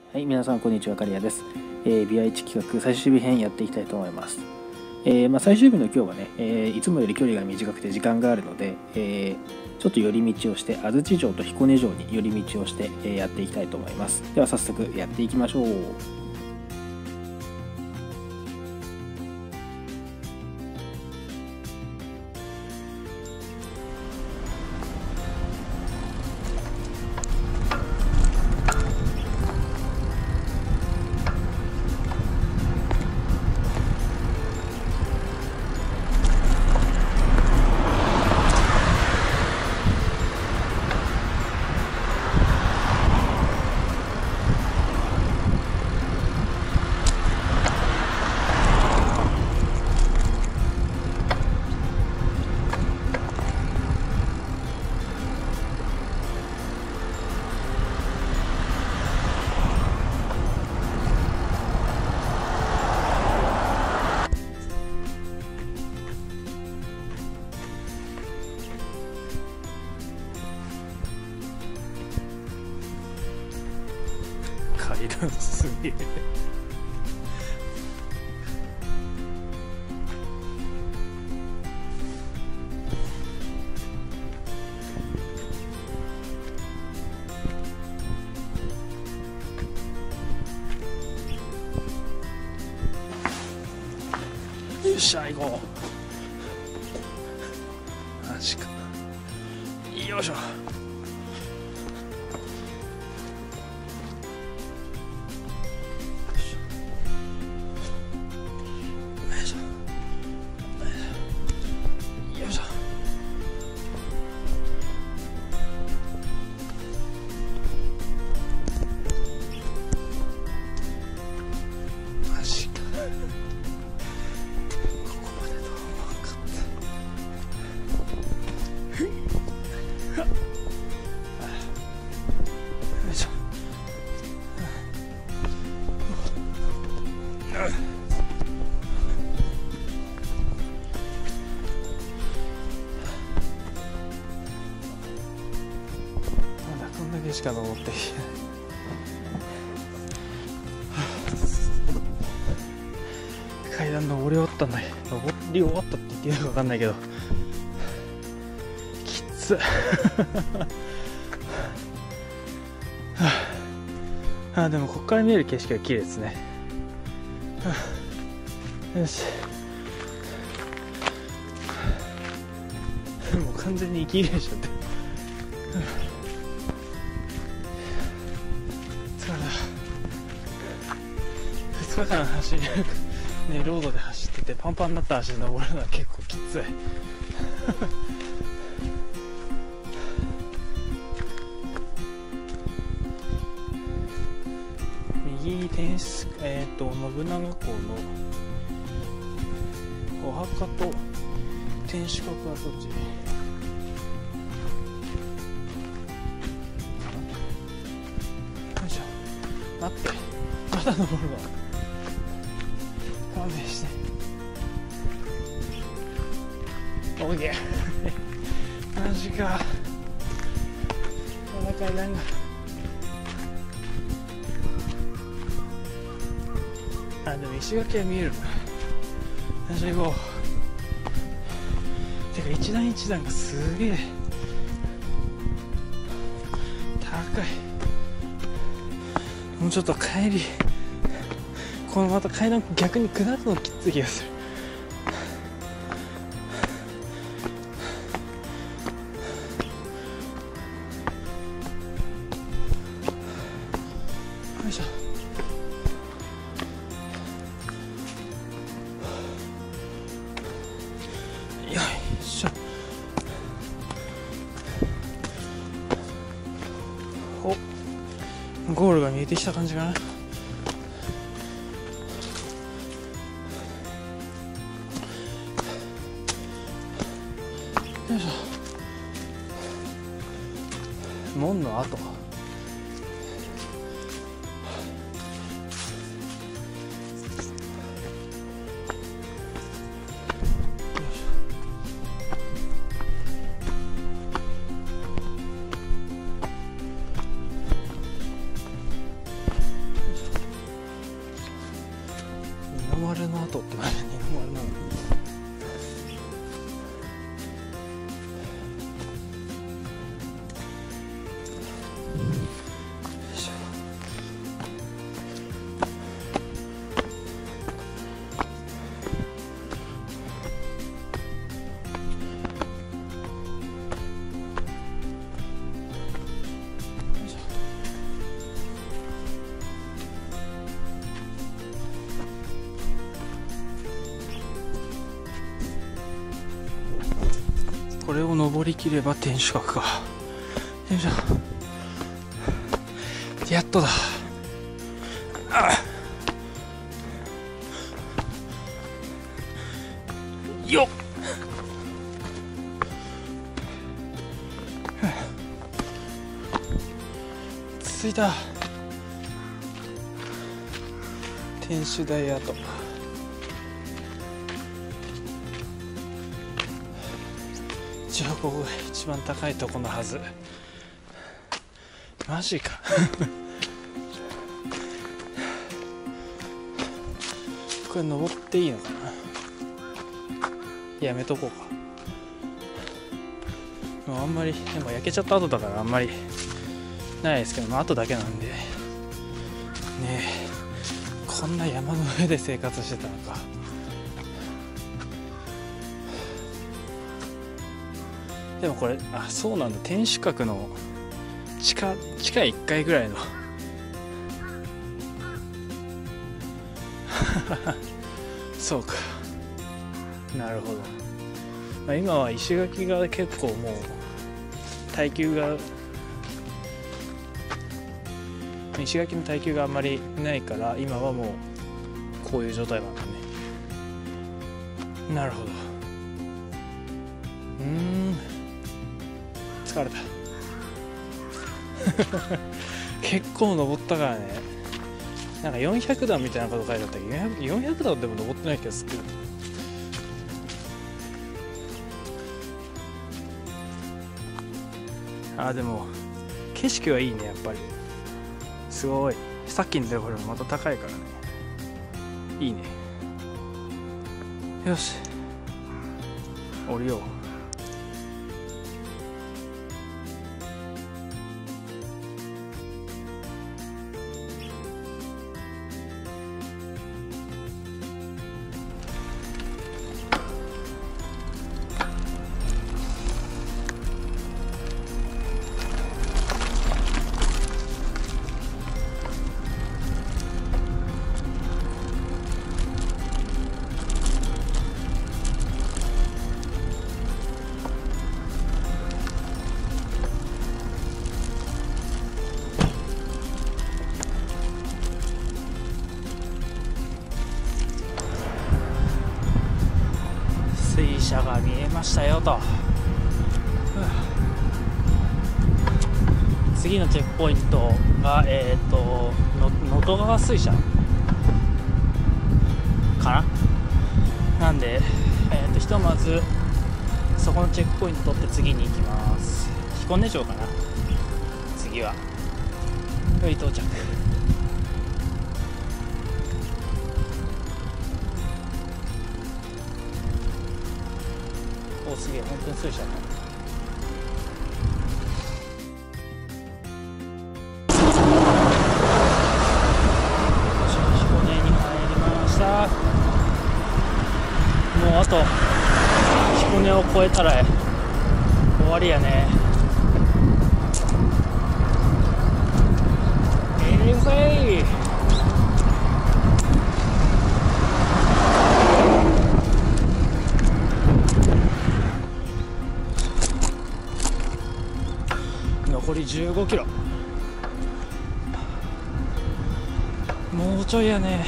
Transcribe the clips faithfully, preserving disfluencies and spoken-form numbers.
はい、皆さんこんにちは、カリアです。えー、ビアいち企画最終日編やっていきたいと思います。えーまあ、最終日の今日はね、えー、いつもより距離が短くて時間があるので、えー、ちょっと寄り道をして安土城と彦根城に寄り道をして、えー、やっていきたいと思います。では早速やっていきましょう。階段すげえ。よっしゃ行こう。マジか。よいしょ。しか登ってい階段登り終わったんだけど、登り終わったって言っていいのか分かんないけどきつっあでもここから見える景色が綺麗ですね。よし、もう完全に息切れしちゃってふつかかん走り、ね、ロードで走っててパンパンになった足で登るのは結構きつい右に天守、えー、と信長公のお墓と天守閣跡地、待って、まだ登るわ。勘弁して。オーケー。マジか。まだ階段が。あ、でも石垣は見えるな。マジで行こう。てか一段一段がすげえ高い。もうちょっと帰り、このまた階段逆に下るのきつい気がする。よいしょ。よいしょ。お、ゴールが見えてきた感じかな。よいしょ。門の跡。よ丸の後って何？二の丸なの？これを登りきれば天守閣か。よいしょ。やっとだ。あよっ。着いた。天守台跡。一応ここが一番高いとこのはず。マジか。これ登っていいのかな。やめとこうか。もうあんまりでも焼けちゃった後だからあんまりないですけど、まあ後だけなんでねえ、こんな山の上で生活してたのか。でもこれ、あ、そうなんだ、天守閣の地下地下いっかいぐらいのそうか、なるほど。まあ、今は石垣が結構もう耐久が石垣の耐久があんまりないから、今はもうこういう状態なんだね。なるほど。うーん、疲れた結構登ったからね。なんかよんひゃくだんみたいなこと書いてあったけど、よんひゃくだんでも登ってない気がする。あ、でも景色はいいね、やっぱり。すごい、さっきのところもまた高いからね、いいね。よし、降りよう。水車が見えましたよと。次のチェックポイントがえっ、ー、と能登川水車かな。なんで、えー、とひとまずそこのチェックポイント取って次に行きます。彦根城かな、次は。はい、到着。お、すげえ、本当に水車だ。彦根に入りました。もうあと彦根を越えたら終わりやね。えーせい。残りじゅうごキロ。もうちょいやね。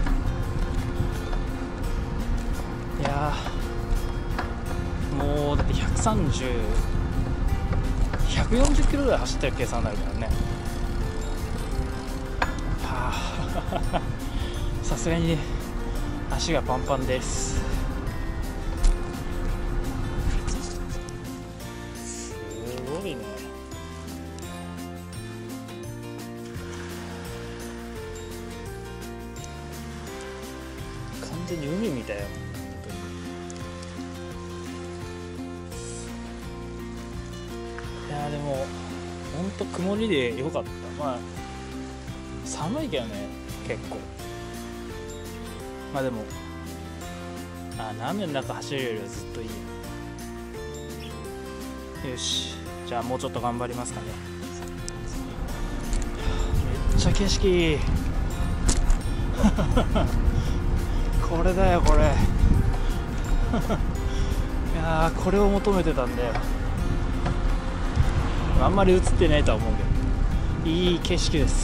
いやもうだってひゃくさんじゅう、ひゃくよんじゅっキロぐらい走ってる計算になるからね。はあさすがにね、足がパンパンです。すごいね。完全に海みたいよ。いやーでもほんと曇りでよかった。まあ寒いけどね結構。まあでもあ雨の中走るよりはずっといいよ。よし、じゃあもうちょっと頑張りますかね。めっちゃ景色いいこれだよこれいやーこれを求めてたんだよ。あんまり映ってないとは思うけどいい景色です。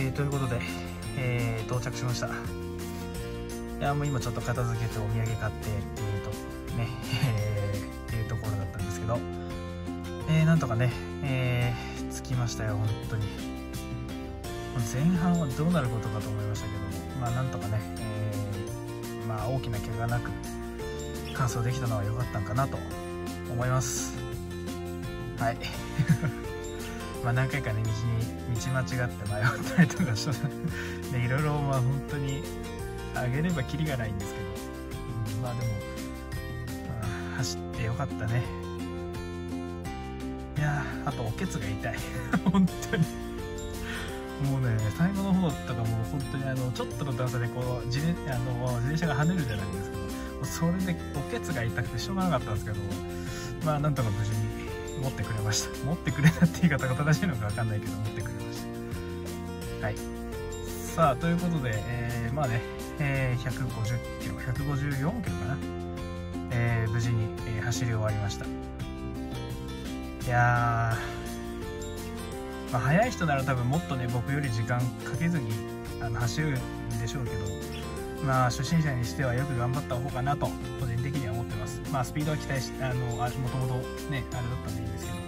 ー、ということで、えー、到着しました。いやもう今ちょっと片付けてお土産買ってっていうとね、えー、っていうところだったんですけど、えー、なんとかね、えー、着きましたよ。本当に前半はどうなることかと思いましたけど、まあなんとかね、えー、まあ大きな怪我なく完走できたのは良かったんかなと思います。はいまあ何回かね道に道間違って迷ったりとかしてでいろいろまあ本当にあげればキリがないんですけど、うん、まあでも、まあ、走ってよかったね。いやーあとおけつが痛い本当にもうね最後の方とかもう本当にあのちょっとの段差でこう自転あの自転車が跳ねるじゃないですけど、もうそれでおけつが痛くてしょうがなかったんですけど、まあなんとか無事に持ってくれました。持ってくれたって言い方が正しいのか分かんないけど持ってくれました。はい、さあということで、えー、まあね、えー、ひゃくごじゅっキロひゃくごじゅうよんキロかな、えー、無事に、えー、走り終わりました。いやー、まあ、速い人なら多分もっとね僕より時間かけずにあの走るんでしょうけど、まあ初心者にしてはよく頑張った方かなと個人的には思ってます。まあスピードは期待しあのもともとねあれだったんでいいんですけど、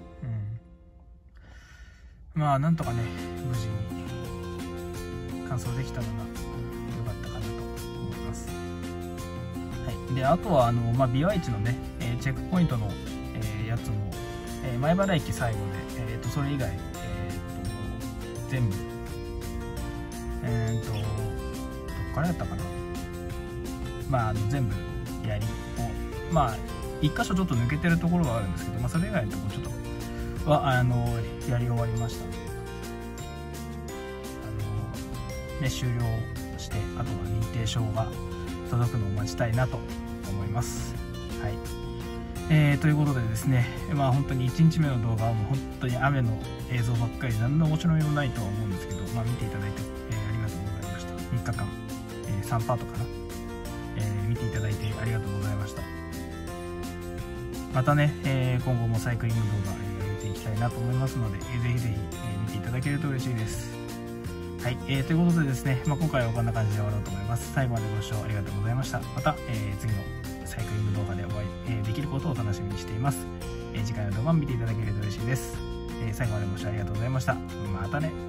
うん、まあなんとかね無事に完走できたのが良かったかなと思います。はい、であとはあの、まあ、ビワイチのね、えー、チェックポイントの、えー、やつも、えー、前原駅最後で、えー、とそれ以外、えー、と全部えっ、とどっからやったかな、まあ、あの全部やりをまあ一箇所ちょっと抜けてるところがあるんですけど、まあ、それ以外のところちょっとはあのやり終わりましたので、あの、ね、終了して、あとは認定証が届くのを待ちたいなと思います。はい、えー、ということでですね、まあ本当にいちにちめの動画はもう本当に雨の映像ばっかりで何の面白みもないとは思うんですけど、まあ、見ていただいて、えー、ありがとうございました。みっかかん、えー、さんパートかな、えー、見ていただいてありがとうございました。またね、えー、今後もサイクリング動画、えー、上げていきたいなと思いますので、えー、ぜひぜひ、えー、見ていただけると嬉しいです。はい、えー、ということでですね、まあ、今回はこんな感じで終わろうと思います。最後までご視聴ありがとうございました。また、えー、次のサイクリング動画でお会い、えー、できることを楽しみにしています。えー、次回の動画も見ていただけると嬉しいです。えー、最後までご視聴ありがとうございました。またね。